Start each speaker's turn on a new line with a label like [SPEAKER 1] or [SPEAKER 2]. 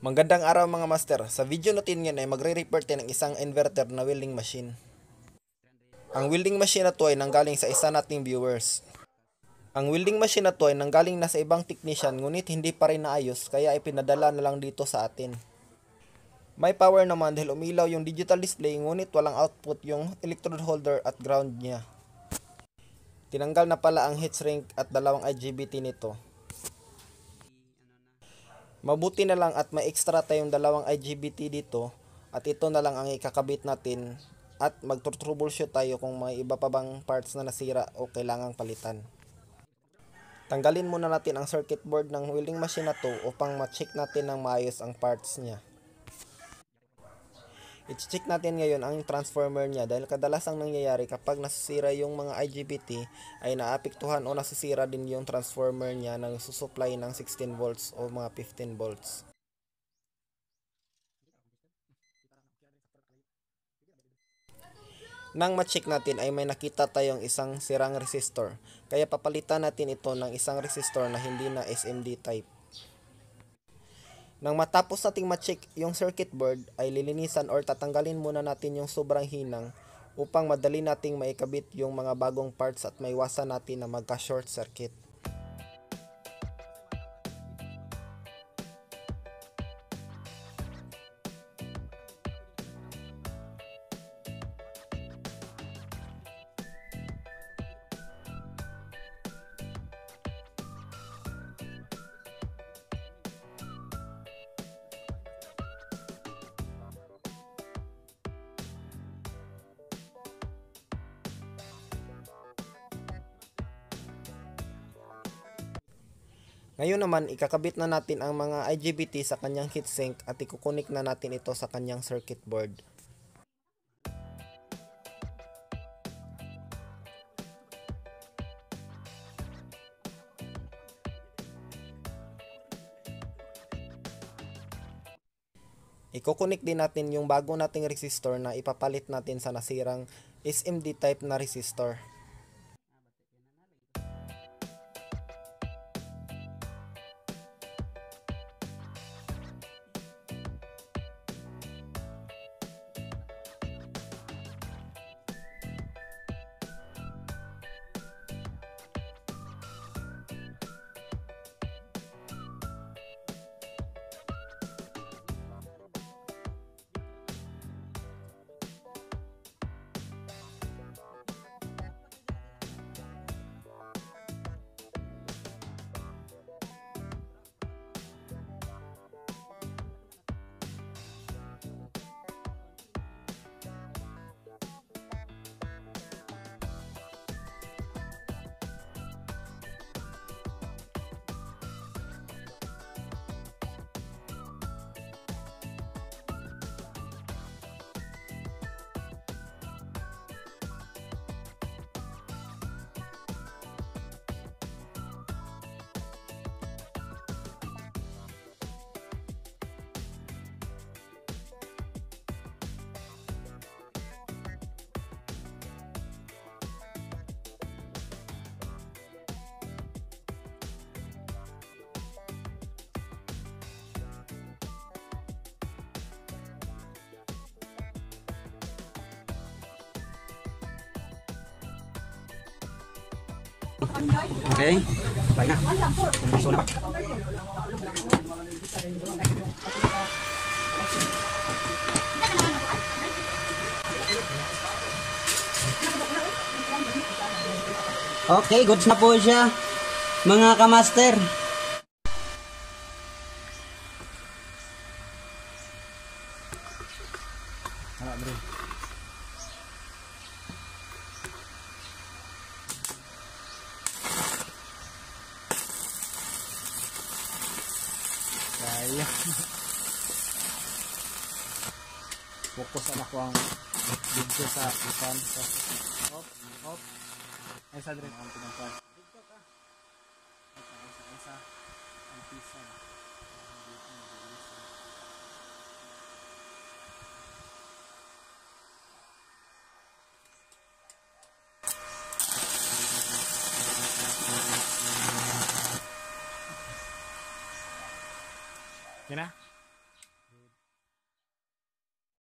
[SPEAKER 1] Magandang araw mga master. Sa video natin ngayon ay magre-repair tayo ng isang inverter na welding machine. Ang welding machine na to ay nanggaling sa isa nating viewers. Ang welding machine na to ay nanggaling na sa ibang technician ngunit hindi pa rin naayos kaya ipinadala na lang dito sa atin. May power naman dahil umilaw yung digital display ngunit walang output yung electrode holder at ground niya. Tinanggal na pala ang heatsink at dalawang IGBT nito. Mabuti na lang at may extra tayong dalawang IGBT dito at ito na lang ang ikakabit natin at mag-troubleshoot tayo kung may iba pa bang parts na nasira o kailangang palitan. Tanggalin muna natin ang circuit board ng welding machine na to upang ma-check natin ng maayos ang parts niya. I-check natin ngayon ang transformer niya dahil kadalasang nangyayari kapag nasisira yung mga IGBT ay naapektuhan o nasisira din yung transformer niya na susupply ng 16 volts o mga 15 volts. Nang ma-check natin ay may nakita tayong isang sirang resistor kaya papalitan natin ito ng isang resistor na hindi na SMD type. Nang matapos nating ma-check yung circuit board ay lilinisan or tatanggalin muna natin yung sobrang hinang upang madali nating maikabit yung mga bagong parts at maiwasan natin na magka-short circuit. Ngayon naman, ikakabit na natin ang mga IGBT sa kanyang heatsink at ikukunik na natin ito sa kanyang circuit board. Ikukunik din natin yung bago nating resistor na ipapalit natin sa nasirang SMD type na resistor.
[SPEAKER 2] Okay, baik na. Puso na. Okay, goods na po siya, mga kamaster.
[SPEAKER 1] Fokus anak ko ang video sa ikan sa hop ay sa dire ang pinangkuan dito ka isa ang pisa yan na.